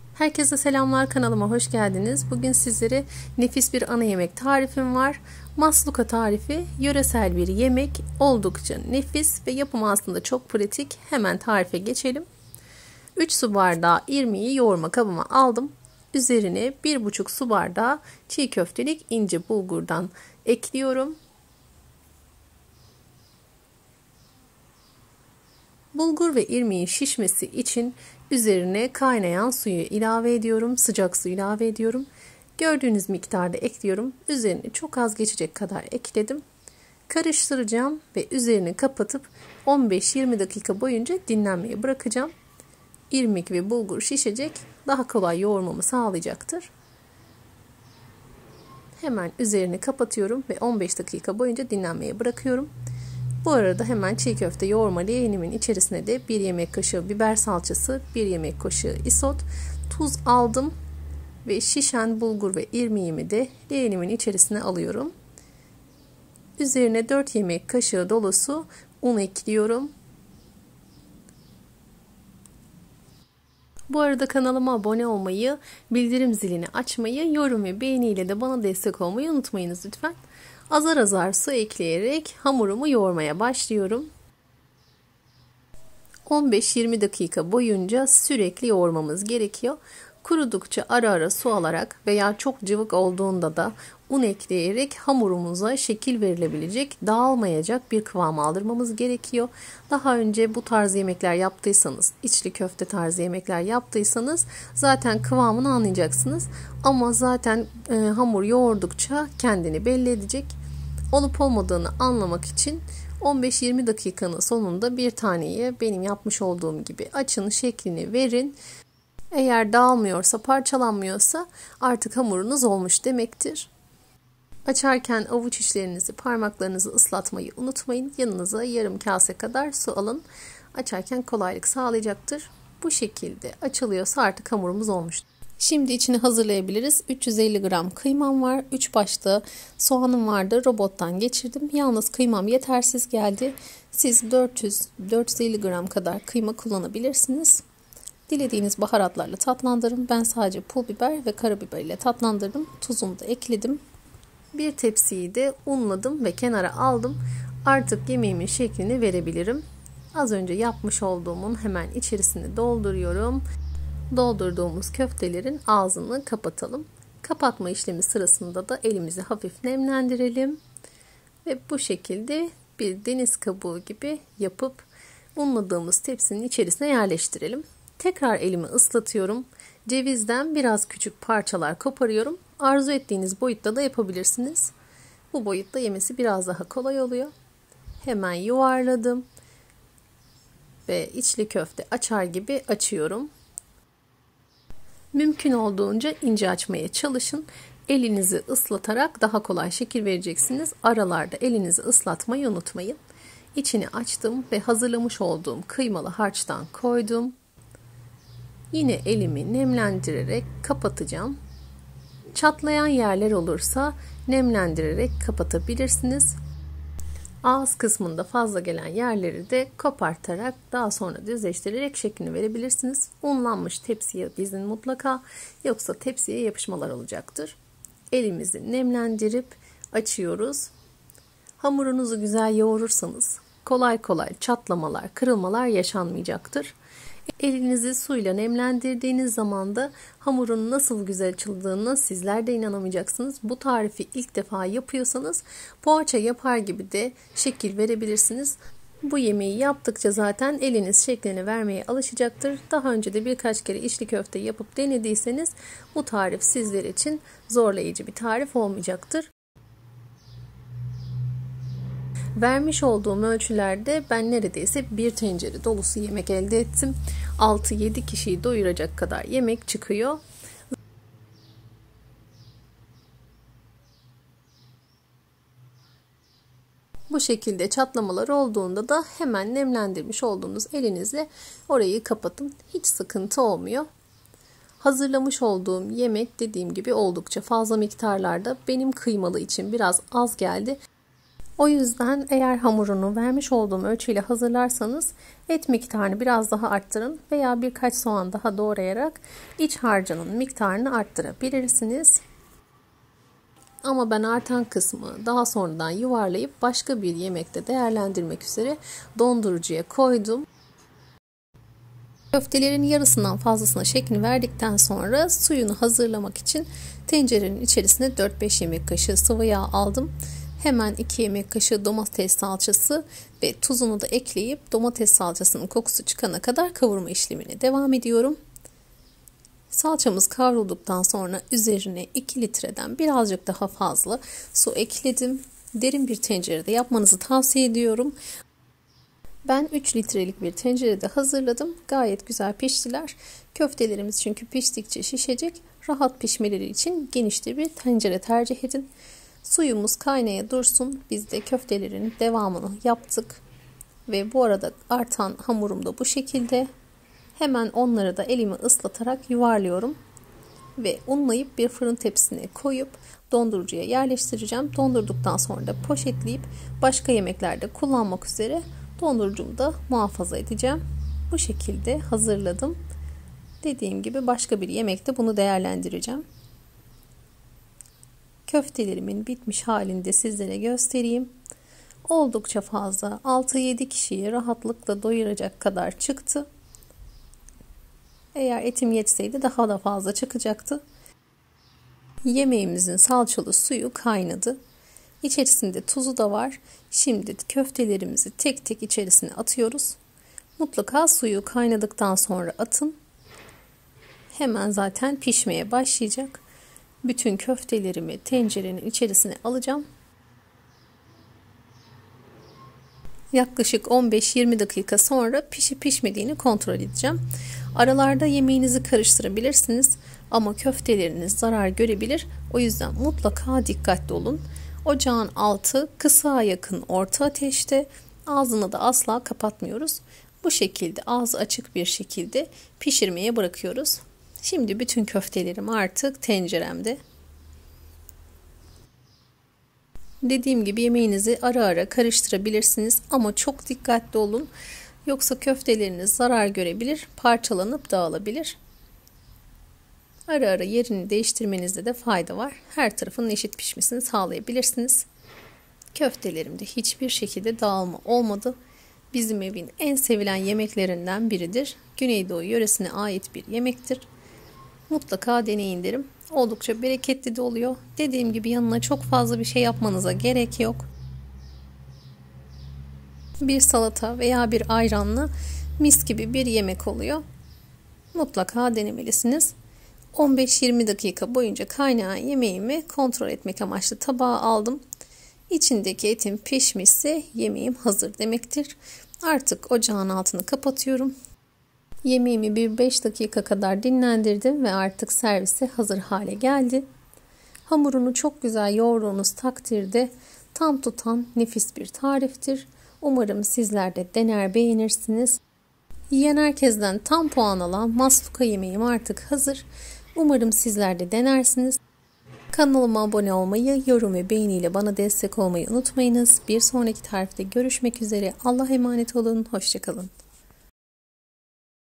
Herkese selamlar, kanalıma hoş geldiniz. Bugün sizlere nefis bir ana yemek tarifim var. Masluka tarifi, yöresel bir yemek, oldukça nefis ve yapımı aslında çok pratik. Hemen tarife geçelim. 3 su bardağı irmiği yoğurma kabıma aldım. Üzerine 1,5 su bardağı çiğ köftelik ince bulgurdan ekliyorum. Bulgur ve irmiğin şişmesi için üzerine kaynayan suyu ilave ediyorum. Sıcak su ilave ediyorum. Gördüğünüz miktarda ekliyorum. Üzerine çok az geçecek kadar ekledim. Karıştıracağım ve üzerini kapatıp 15-20 dakika boyunca dinlenmeye bırakacağım. İrmik ve bulgur şişecek. Daha kolay yoğurmamı sağlayacaktır. Hemen üzerini kapatıyorum ve 15 dakika boyunca dinlenmeye bırakıyorum. Bu arada hemen çiğ köfte yoğurma leğenimin içerisine de 1 yemek kaşığı biber salçası, 1 yemek kaşığı isot, tuz aldım ve şişen bulgur ve irmiğimi de leğenimin içerisine alıyorum. Üzerine 4 yemek kaşığı dolusu un ekliyorum. Bu arada kanalıma abone olmayı, bildirim zilini açmayı, yorum ve beğeniyle de bana destek olmayı unutmayınız lütfen. Azar azar su ekleyerek hamurumu yoğurmaya başlıyorum. 15-20 dakika boyunca sürekli yoğurmamız gerekiyor. Kurudukça ara ara su alarak veya çok cıvık olduğunda da un ekleyerek hamurumuza şekil verilebilecek, dağılmayacak bir kıvam aldırmamız gerekiyor. Daha önce bu tarz yemekler yaptıysanız, içli köfte tarzı yemekler yaptıysanız zaten kıvamını anlayacaksınız. Ama zaten hamur yoğurdukça kendini belli edecek. Olup olmadığını anlamak için 15-20 dakikanın sonunda bir taneye benim yapmış olduğum gibi açın, şeklini verin. Eğer dağılmıyorsa, parçalanmıyorsa artık hamurunuz olmuş demektir. Açarken avuç içlerinizi, parmaklarınızı ıslatmayı unutmayın. Yanınıza yarım kase kadar su alın. Açarken kolaylık sağlayacaktır. Bu şekilde açılıyorsa artık hamurumuz olmuştur. Şimdi içini hazırlayabiliriz. 350 gram kıymam var. 3 başta soğanım vardı. Robottan geçirdim. Yalnız kıymam yetersiz geldi. Siz 400-450 gram kadar kıyma kullanabilirsiniz. Dilediğiniz baharatlarla tatlandırın. Ben sadece pul biber ve karabiber ile tatlandırdım. Tuzumu da ekledim. Bir tepsiyi de unladım ve kenara aldım. Artık yemeğimin şeklini verebilirim. Az önce yapmış olduğumun hemen içerisine dolduruyorum. Doldurduğumuz köftelerin ağzını kapatalım. Kapatma işlemi sırasında da elimizi hafif nemlendirelim. Ve bu şekilde bir deniz kabuğu gibi yapıp unladığımız tepsinin içerisine yerleştirelim. Tekrar elimi ıslatıyorum. Cevizden biraz küçük parçalar koparıyorum. Arzu ettiğiniz boyutta da yapabilirsiniz. Bu boyutta yemesi biraz daha kolay oluyor. Hemen yuvarladım. Ve içli köfte açar gibi açıyorum. Mümkün olduğunca ince açmaya çalışın. Elinizi ıslatarak daha kolay şekil vereceksiniz. Aralarda elinizi ıslatmayı unutmayın. İçini açtım ve hazırlamış olduğum kıymalı harçtan koydum. Yine elimi nemlendirerek kapatacağım. Çatlayan yerler olursa nemlendirerek kapatabilirsiniz. Ağız kısmında fazla gelen yerleri de kopartarak daha sonra düzleştirerek şeklini verebilirsiniz. Unlanmış tepsiye dizin mutlaka, yoksa tepsiye yapışmalar olacaktır. Elimizi nemlendirip açıyoruz. Hamurunuzu güzel yoğurursanız kolay kolay çatlamalar, kırılmalar yaşanmayacaktır. Elinizi suyla nemlendirdiğiniz zaman da hamurun nasıl güzel açıldığına sizler de inanamayacaksınız. Bu tarifi ilk defa yapıyorsanız poğaça yapar gibi de şekil verebilirsiniz. Bu yemeği yaptıkça zaten eliniz şeklini vermeye alışacaktır. Daha önce de birkaç kere içli köfte yapıp denediyseniz bu tarif sizler için zorlayıcı bir tarif olmayacaktır. Vermiş olduğum ölçülerde ben neredeyse bir tencere dolusu yemek elde ettim. 6-7 kişiyi doyuracak kadar yemek çıkıyor. Bu şekilde çatlamalar olduğunda da hemen nemlendirmiş olduğunuz elinizle orayı kapatın. Hiç sıkıntı olmuyor. Hazırlamış olduğum yemek dediğim gibi oldukça fazla miktarlarda. Benim kıymalı için biraz az geldi. O yüzden eğer hamurunu vermiş olduğum ölçüyle hazırlarsanız et miktarını biraz daha arttırın veya birkaç soğan daha doğrayarak iç harcının miktarını arttırabilirsiniz. Ama ben artan kısmı daha sonradan yuvarlayıp başka bir yemekte değerlendirmek üzere dondurucuya koydum. Köftelerin yarısından fazlasına şeklini verdikten sonra suyunu hazırlamak için tencerenin içerisine 4-5 yemek kaşığı sıvı yağ aldım. Hemen 2 yemek kaşığı domates salçası ve tuzunu da ekleyip domates salçasının kokusu çıkana kadar kavurma işlemine devam ediyorum. Salçamız kavrulduktan sonra üzerine 2 litreden birazcık daha fazla su ekledim. Derin bir tencerede yapmanızı tavsiye ediyorum. Ben 3 litrelik bir tencerede hazırladım. Gayet güzel piştiler. Köftelerimiz çünkü piştikçe şişecek. Rahat pişmeleri için genişte bir tencere tercih edin. Suyumuz kaynaya dursun. Biz de köftelerin devamını yaptık. Ve bu arada artan hamurum da bu şekilde. Hemen onları da elimi ıslatarak yuvarlıyorum. Ve unlayıp bir fırın tepsisine koyup dondurucuya yerleştireceğim. Dondurduktan sonra da poşetleyip başka yemeklerde kullanmak üzere dondurucumu da muhafaza edeceğim. Bu şekilde hazırladım. Dediğim gibi başka bir yemekte bunu değerlendireceğim. Köftelerimin bitmiş halini de sizlere göstereyim. Oldukça fazla, 6-7 kişiyi rahatlıkla doyuracak kadar çıktı. Eğer etim yetseydi daha da fazla çıkacaktı. Yemeğimizin salçalı suyu kaynadı. İçerisinde tuzu da var. Şimdi köftelerimizi tek tek içerisine atıyoruz. Mutlaka suyu kaynadıktan sonra atın. Hemen zaten pişmeye başlayacak. Bütün köftelerimi tencerenin içerisine alacağım. Yaklaşık 15-20 dakika sonra pişip pişmediğini kontrol edeceğim. Aralarda yemeğinizi karıştırabilirsiniz ama köfteleriniz zarar görebilir. O yüzden mutlaka dikkatli olun. Ocağın altı kısığa yakın orta ateşte, ağzını da asla kapatmıyoruz. Bu şekilde ağzı açık bir şekilde pişirmeye bırakıyoruz. Şimdi bütün köftelerim artık tenceremde. Dediğim gibi yemeğinizi ara ara karıştırabilirsiniz ama çok dikkatli olun. Yoksa köfteleriniz zarar görebilir, parçalanıp dağılabilir. Ara ara yerini değiştirmenizde de fayda var. Her tarafın eşit pişmesini sağlayabilirsiniz. Köftelerimde hiçbir şekilde dağılma olmadı. Bizim evin en sevilen yemeklerinden biridir. Güneydoğu yöresine ait bir yemektir. Mutlaka deneyin derim. Oldukça bereketli de oluyor. Dediğim gibi yanına çok fazla bir şey yapmanıza gerek yok. Bir salata veya bir ayranla mis gibi bir yemek oluyor. Mutlaka denemelisiniz. 15-20 dakika boyunca kaynayan yemeğimi kontrol etmek amaçlı tabağa aldım. İçindeki etim pişmişse yemeğim hazır demektir. Artık ocağın altını kapatıyorum. Yemeğimi bir 5 dakika kadar dinlendirdim ve artık servise hazır hale geldi. Hamurunu çok güzel yoğurduğunuz takdirde tam tutan nefis bir tariftir. Umarım sizler de dener beğenirsiniz. Yiyen herkesten tam puan alan masluka yemeğim artık hazır. Umarım sizler de denersiniz. Kanalıma abone olmayı, yorum ve beğeniyle bana destek olmayı unutmayınız. Bir sonraki tarifte görüşmek üzere. Allah'a emanet olun. Hoşça kalın.